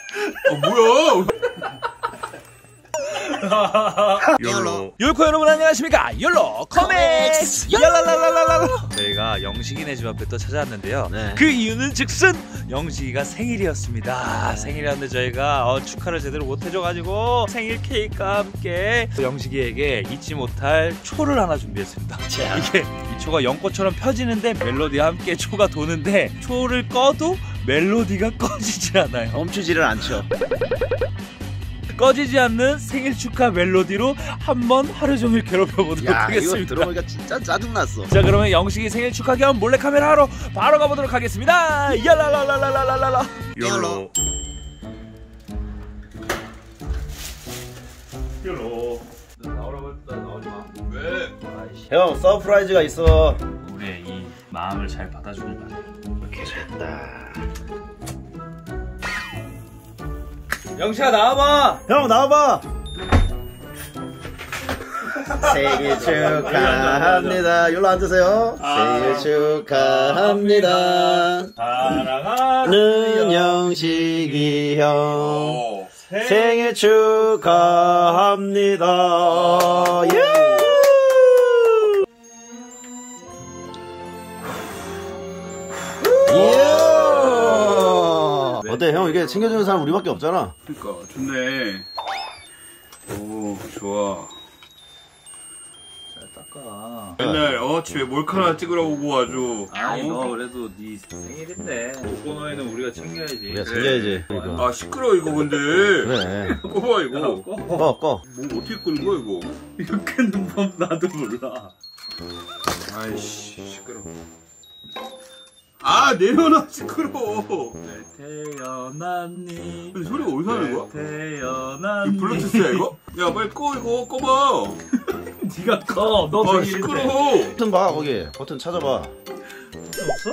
뭐야? 욜로 율코 여러분 안녕하십니까? 욜로 코믹스 얄랄랄랄랄라. 저희가 영식이네 집 앞에 또 찾아왔는데요. 네. 그 이유는 즉슨 영식이가 생일이었습니다. 생일이었는데 저희가 축하를 제대로 못 해줘가지고 생일 케이크와 함께 영식이에게 잊지 못할 초를 하나 준비했습니다. 이게 이 초가 연꽃처럼 펴지는데 멜로디와 함께 초가 도는데 초를 꺼도 멜로디가 꺼지질 않아요. 멈추지를 않죠. 꺼지지 않는 생일 축하 멜로디로 한번 하루 종일 괴롭혀보도록 하겠습니다. 이거 들어보니까 진짜 짜증났어. 자, 그러면 영식이 생일 축하 겸 몰래카메라 하러 바로 가보도록 하겠습니다. 야랄랄랄랄랄랄라. 욜로. 욜로. 나오라고 했다. 나오지 마. 왜? 아이씨. 형 서프라이즈가 있어. 우리의 이 마음을 잘 받아주길 바래. 이렇게 됐다. 영식아 나와봐. 형 나와봐. 생일 축하합니다. 여기로 앉으세요. 생일 축하합니다. 사랑하는 영식이 형 생일 축하합니다. 예! 어때 형? 이게 챙겨주는 사람 우리밖에 없잖아. 그니까 좋네. 오 좋아. 잘 닦아. 맨날 집에 몰카나 찍으러 오고 아주. 아니 너 그래도 네 생일인데 오코노에는 우리가 챙겨야지. 우리가 챙겨야지. 그러니까. 아 시끄러워 이거 근데. 그래. 꺼봐 이거. 꺼. 뭐 어떻게 끄는 거야 이거? 이거 끄는 법 나도 몰라. 아이씨 시끄러워. 아 내려놔 시끄러워. 태어났니? 근데 소리가 어디서 하는 거야? 태어났니? 이거 블루투스야 이거? 야 빨리 꺼 이거 꺼봐. 네가 꺼. 너 생일인데. 시끄러워. 버튼 봐 거기. 버튼 찾아봐. 없어?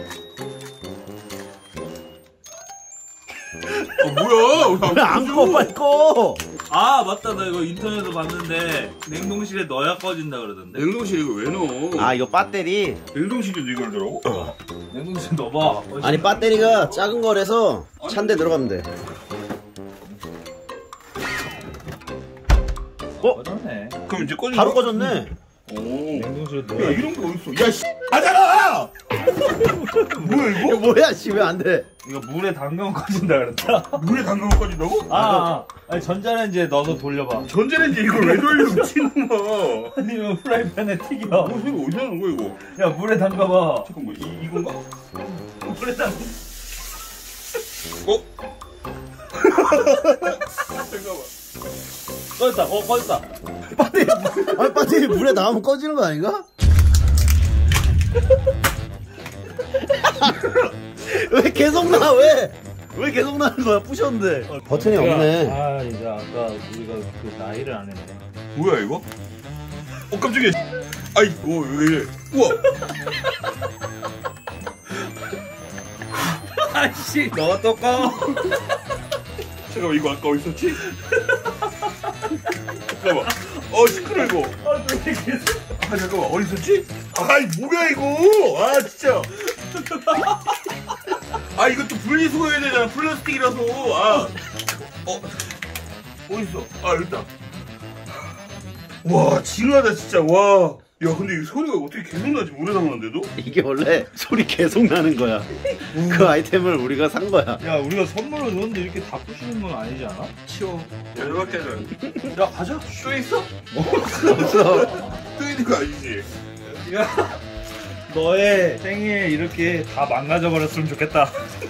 뭐야? 왜 안 꺼? 빨리 꺼. 아 맞다, 나 이거 인터넷에서 봤는데 냉동실에 넣어야 꺼진다 그러던데. 냉동실에 이거 왜 넣어? 아 이거 배터리. 냉동실에도 이걸 넣으라고? 냉동실에 넣어봐. 아니 배터리가 작은 거라서 찬데 들어가면 돼. 꺼졌네. 그럼 이제 꺼진 바로 거야? 꺼졌네. 오. 냉동실에 넣어. 야 이런 게 어딨어? 야 씨! 하잖아! 뭐야 이거? 이거 뭐야 씨 왜 안 돼? 이거 물에 담가면 꺼진다 그랬다. 물에 담가면 꺼진다고? 아니 전자레인지에 넣어서 돌려봐. 전자레인지 이걸 왜 돌려 미친놈아. 아니면 프라이팬에 튀겨. 뭐 소리 어디서 하는 거야 이거? 야 물에 담가봐. 잠깐만 이건가? 물에 담가. 잠깐만. 꺼졌다. 꺼졌다. 아니 배터리 물에 나오면 꺼지는 거 아닌가? 왜 계속 나 왜? 왜 계속 나는 거야? 부셨는데. 버튼이 없네. 아 이제 아까 우리가 그 나이를 안 했네. 뭐야 이거? 깜짝이야. 아이고 왜 이래? 우와. 아이씨 너가 또 꺼. 잠깐만 이거 아까 어디 있었지? 잠깐만. 시끄러 이거. 잠깐만 어디 있었지? 아이 뭐야 이거? 아 진짜. 이것도 분리수거해야 되잖아. 플라스틱이라서. 어디 있어? 여기 있다. 와 징하다 진짜. 와. 야 근데 이 소리가 어떻게 계속 나지? 물에 담았는데도? 이게 원래 소리 계속 나는 거야. 그 아이템을 우리가 산 거야. 야 우리가 선물로 줬는데 이렇게 다 부시는 건 아니지 않아? 치워. 열받게 하자. 야 가자. 또 있어? 없어. 또 있는 거 아니지? 야 너의 생일 이렇게 다 망가져 버렸으면 좋겠다.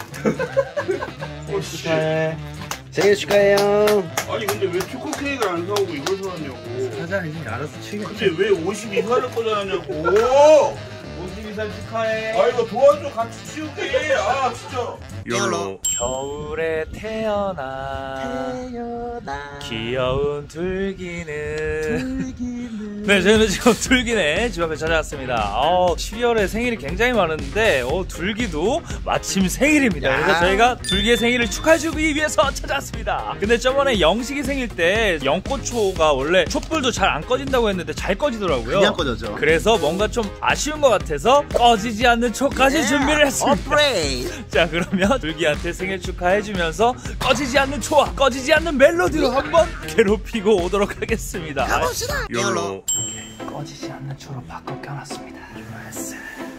축하해. 생일 축하해요. 아니 근데 왜 초코 케이크를 안 사오고 이걸 사왔냐고. 사장님 알아서 치겠지. 근데 왜 52살을 꽂아놨냐고. 52살 축하해. 이거 도와줘 같이 치울게. 진짜. 욜로. 겨울에 태어난 귀여운 둘기는. 네, 저희는 지금 둘기네 집 앞에 찾아왔습니다. 12월에 생일이 굉장히 많은데 둘기도 마침 생일입니다. 그래서 저희가 둘기의 생일을 축하해주기 위해서 찾아왔습니다. 근데 저번에 영식이 생일 때 연꽃초가 원래 촛불도 잘 안 꺼진다고 했는데 잘 꺼지더라고요. 그냥 꺼졌죠. 그래서 뭔가 좀 아쉬운 것 같아서 꺼지지 않는 초까지 준비를 했습니다. 자 그러면 그러면 둘기한테 생일 축하해주면서 꺼지지 않는 초와 꺼지지 않는 멜로디로 한번 괴롭히고 오도록 하겠습니다. 가봅시다. 열로. 꺼지지 않는 초로 바꿔 껴놨습니다. 좋았어.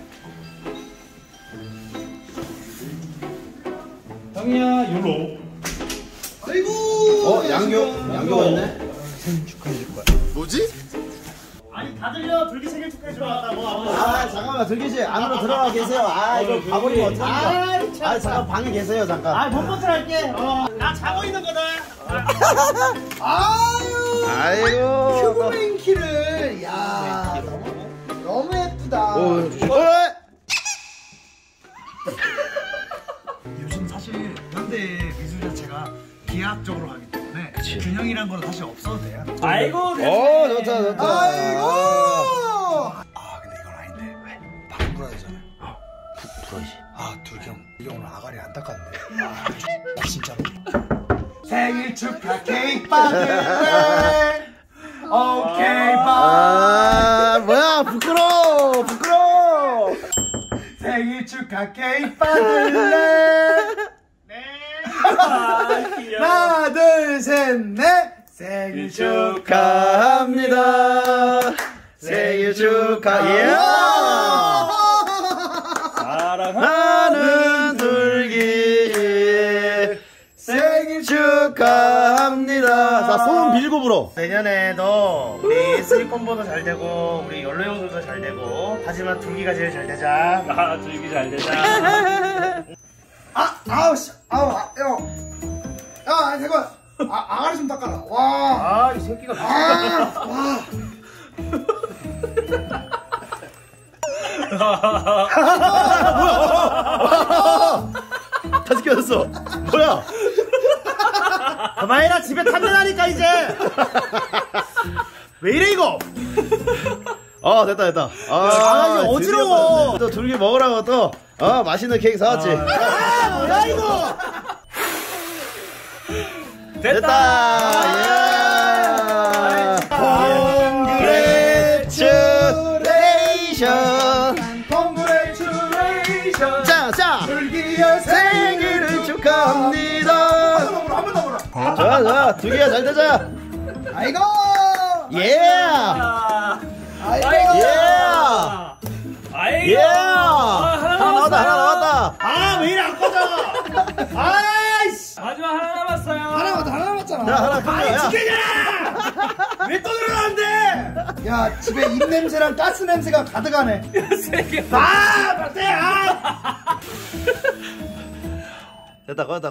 형이야 열로. 아이고. 양교가 있네. 생일 축하해줄 거야. 뭐지? 아니 다 들려. 둘기 생일 축하해주러 왔다고. 아 잠깐만 들기씨 안으로 들어가 계세요. 아 이거 가버리면 어떡합니까? 아 잠깐 방에 계세요 잠깐. 아 본번째 할게. 나 자고 있는 거다. 아이고. 큐브랭키를 야 너무 예쁘다. 요즘 사실 현대 미술 자체가 기하학적으로 가기 때문에 균형이란 건 사실 없어도 돼요. 아이고. 좋다 좋다. 아이고. 아 근데 이건 아닌데 왜? 바람 불어야 되잖아요. 불어야지. 아 둘기 형 오늘 아가리 안 닦았네. 아 진짜로. 생일 축하 케이크 받을래. 오케이 바. 뭐야 부끄러워. 생일 축하 케이크 받을래. 네. 하나 둘 셋 넷. 생일 축하합니다. 생일 축하해. 사랑하는 둘기 생일 축하합니다. 자, 손 빌고 불어. 내년에도 우리 슬리콘보도 잘 되고 우리 연로 형들도 잘 되고 하지만 둘기가 제일 잘 되자. 아, 둘기 잘 되자. 아우씨 아우 형. 야 잠깐. 아가리 좀 닦아라. 와. 이 새끼가 와. 다 시켜졌어. 뭐야? 그만해라. 집에 탐내라니까 이제. 왜 이래 이거? 됐다. 강아지 어지러워. 또 둘기 먹으라고 또 맛있는 케이크 사왔지. 뭐야 이거? 됐다. Congratulations. 자. 둘기야 생일을 축하합니다. 한번 더 보라. 좋아. 둘기야 잘 되자. 아이고. 예. 아이고. 예. 하나 나왔다. 아 왜 이래 안 꺼져? 아이씨. 마지막 하나 남았어요. 하나 남았잖아. 야, 하나 아이 야. 지켜냐? 왜 또 늘어나는데? 야 집에 입 냄새랑 가스 냄새가 가득하네. 맞대. 됐다. 꺼졌다.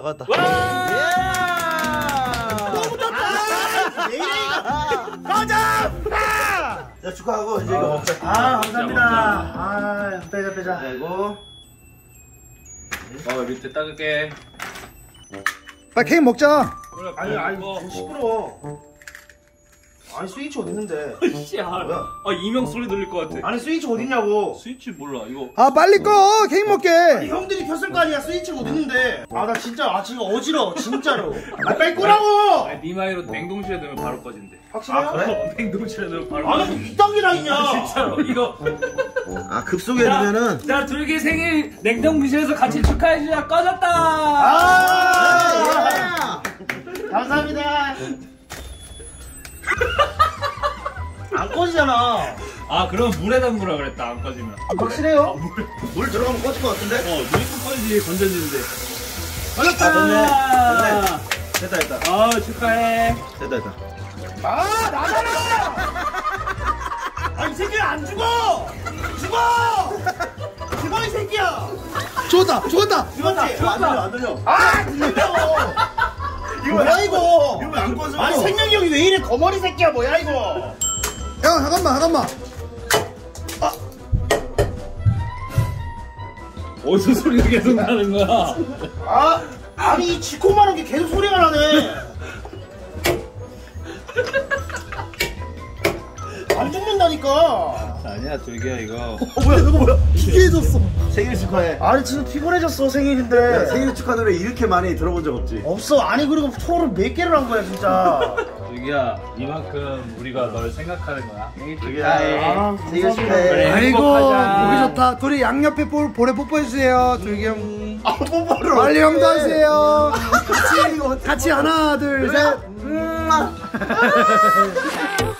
너무 떴다. 왜 이래 이거? 꺼져. 자, 축하하고 이제 이거 먹자. 감사합니다. 빼자. 아이고. 밑에 닦을게. 빨리 케이크 먹자. 아니, 시끄러워. 아니 스위치 어딨는데? 이명 소리 들릴 것 같아. 아니 스위치 어딨냐고. 스위치 몰라, 이거. 빨리 꺼. 케이크 먹게. 아니 형들이 켰을 거 아니야. 스위치가 어딨는데. 나 진짜 지금 어지러워 진짜로. 빨리 끄라고. 니마이로 냉동실에 넣으면 바로 꺼진대. 확실해요? 그래? 냉동실에 넣으면 바로 아니 이딴 게 다 있냐. 진짜로, 이거. 급속에 넣으면은. 자, 둘기 생일 냉동실에서 같이 축하해주자. 꺼졌다! 감사합니다. 안 꺼지잖아. 그럼 물에 담그라 그랬다, 안 꺼지면. 확실해요? 물 들어가면 꺼질 것 같은데? 물이 꺼지지, 건져지는데. 걸렸다. 됐네. 됐다. 축하해. 됐다. 나가라. 이 새끼야 안 죽어 이 새끼야. 죽었다. 죽었지? 안 들려. 들린다고. 이거 뭐야 이거? 이거 안 꺼져. 아니 생명력이 왜 이래 거머리 새끼야. 뭐야 이거? 야 잠깐만. 어디서 소리가 계속 나는 거야? 아니 이 지코만한 게 계속 소리가 나네. 안 죽는다니까. 아니야, 둘기야 이거. 뭐야? 기계해졌어. 생일 축하해. 아니 진짜 피곤해졌어 생일인데. 생일 축하 노래 이렇게 많이 들어본 적 없지? 없어. 아니 그리고 초를 몇 개를 한 거야 진짜. 둘기야, 이만큼 우리가 널 생각하는 거야. 생일 둘기야. 생일 축하해. 그래. 아이고 행복하자. 보기 좋다. 둘이 양옆에 볼에 뽀뽀해주세요. 둘기 형. 뽀뽀를 빨리 형도 하세요. 같이 하나 둘 셋.